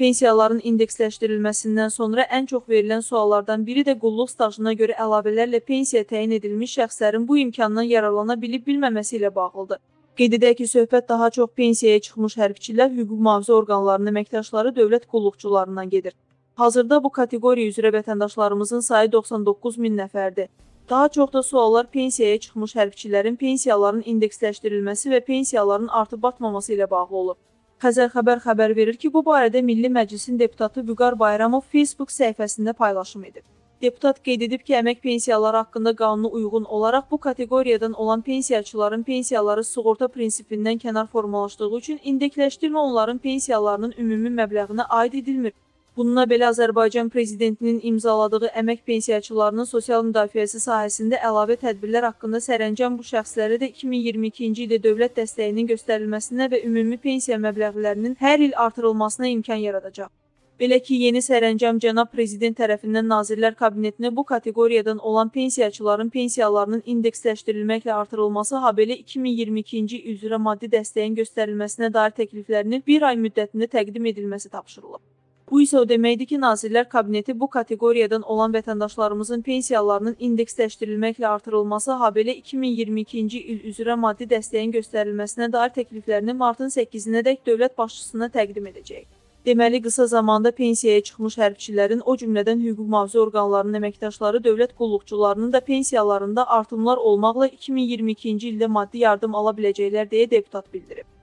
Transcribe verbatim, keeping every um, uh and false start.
Pensiyaların indeksləşdirilməsindən sonra ən çox verilən suallardan biri də qulluq stajına görə əlavələrlə pensiya təyin edilmiş şəxslərin bu imkandan yararlana bilib-bilməməsi ilə bağlıdır. Qeyd edək ki, söhbət daha çox pensiyaya çıxmış hərbçilər, hüquq mühafizə orqanlarının əməkdaşları, dövlət qulluqçularından gedir. Hazırda bu kateqoriya üzrə vətəndaşlarımızın sayı doxsan doqquz min nəfərdir. Daha çox da suallar pensiyaya çıxmış hərbçilərin pensiyaların indeksləşdirilməsi və pensiyaların artıb-batmaması ilə bağlı olur. Xəzər xəbər xəbər verir ki, bu barədə Milli Məclisin deputatı Vüqar Bayramov Facebook səhifəsində paylaşım edib. Deputat qeyd edib ki, əmək pensiyaları haqqında qanuna uyğun olaraq bu kateqoriyadan olan pensiyaçıların pensiyaları sığorta prinsipindən kənar formalaşdığı üçün indeksləşdirmə onların pensiyalarının ümumi məbləğinə aid edilmir. Bununla belə Azərbaycan Prezidentinin imzaladığı əmək pensiyaçılarının sosial müdafiəsi sahəsində əlavə tədbirlər haqqında sərəncam bu şəxslərə də iki min iyirmi ikinci ildə dövlət dəstəyinin göstərilməsinə və ümumi pensiya məbləğlərinin hər il artırılmasına imkan yaradacaq. Belə ki, yeni sərəncam Cənab Prezident tərəfindən Nazirlər Kabinetinə bu kateqoriyadan olan pensiyaçıların pensiyalarının indeksləşdirilməklə artırılması, habelə iki min iyirmi ikinci il üzrə maddi dəstəyin göstərilməsinə dair təkliflərinin bir ay müddətində təqdim edilməsi tapşırılıb. Bu isə o deməkdir ki, Nazirlər Kabineti bu kateqoriyadan olan vətəndaşlarımızın pensiyalarının indeksləşdirilməklə artırılması, habelə iki min iyirmi ikinci il üzrə maddi dəstəyin göstərilməsinə dair təkliflərini martın səkkizinədək dövlət başçısına təqdim edəcək. Deməli, qısa zamanda pensiyaya çıxmış hərbçilərin, o cümlədən hüquq mühafizə orqanlarının əməkdaşları, dövlət qulluqçularının da pensiyalarında artımlar olmaqla iki min iyirmi ikinci ildə maddi yardım ala biləcəklər deyə deputat bildirib.